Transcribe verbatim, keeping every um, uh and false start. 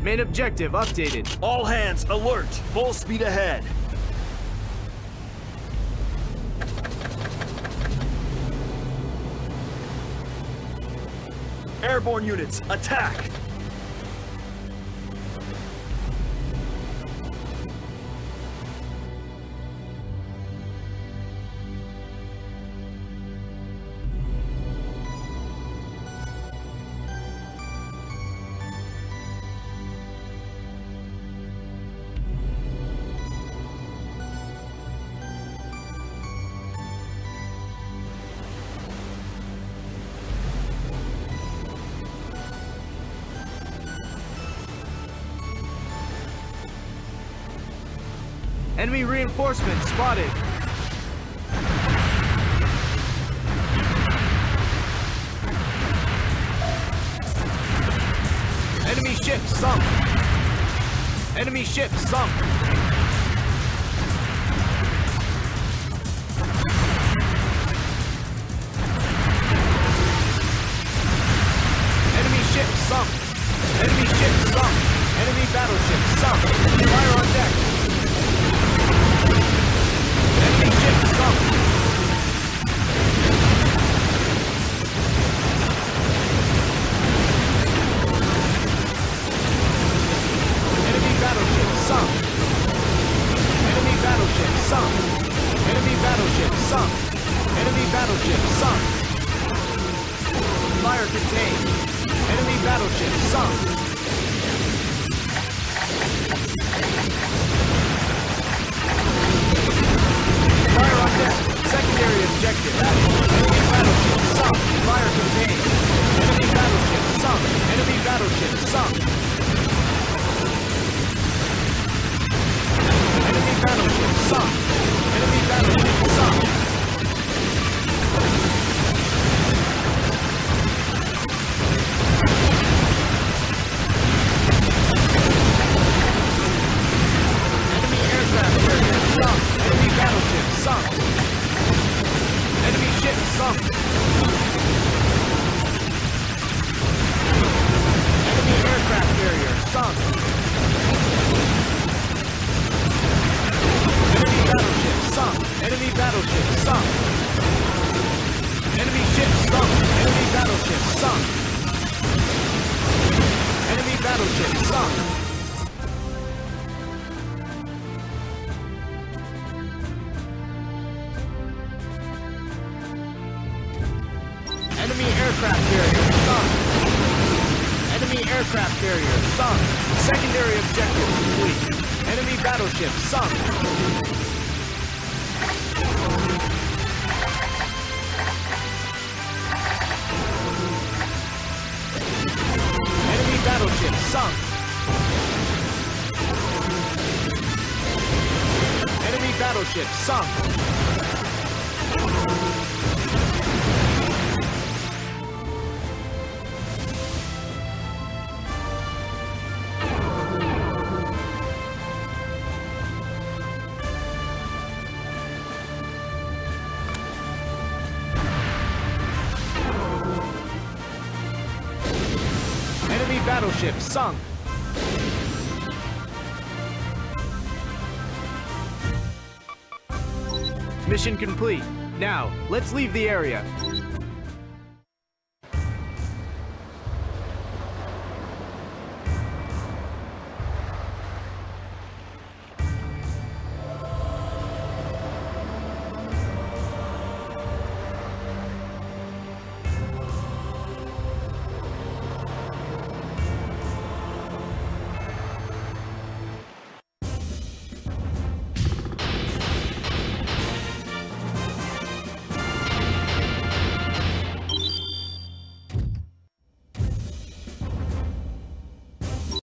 Main objective updated. All hands alert! Full speed ahead! Airborne units, attack! Enemy reinforcements spotted. Enemy ship sunk. Enemy ship sunk. Enemy ship sunk. Enemy ship sunk. Enemy battleship sunk. Fire on deck. Enemy ship sunk. Enemy battleship sunk. Enemy battleship sunk. Enemy battleship sunk. Enemy battleship sunk. Fire contained. Enemy battleship sunk. Fire on deck. Secondary objective. Enemy battleship sunk. Fire contained. Enemy battleship sunk. Enemy battleship sunk. Enemy battleship sunk. Enemy battleship sunk. Enemy aircraft carrier sunk. Enemy battleship sunk. Enemy ship sunk. Enemy aircraft carrier sunk. Enemy battleship sunk. Enemy battleship sunk. Enemy ship sunk. Enemy battleship sunk. Enemy battleship sunk. Enemy aircraft carrier sunk. Enemy aircraft carrier sunk. Secondary objective complete. Enemy battleship sunk. Enemy battleship sunk. Enemy battleship sunk. Enemy battleship sunk. Mission complete. Now, let's leave the area.